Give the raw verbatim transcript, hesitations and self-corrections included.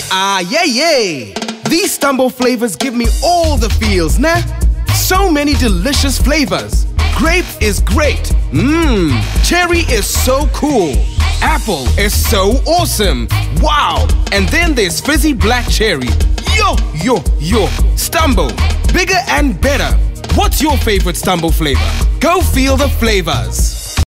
Ah, yeah, yeah. These Stumbo flavors give me all the feels, nah? So many delicious flavors. Grape is great. Mmm. Cherry is so cool. Apple is so awesome. Wow. And then there's fizzy black cherry. Yo, yo, yo. Stumbo. Bigger and better. What's your favorite Stumbo flavor? Go feel the flavors.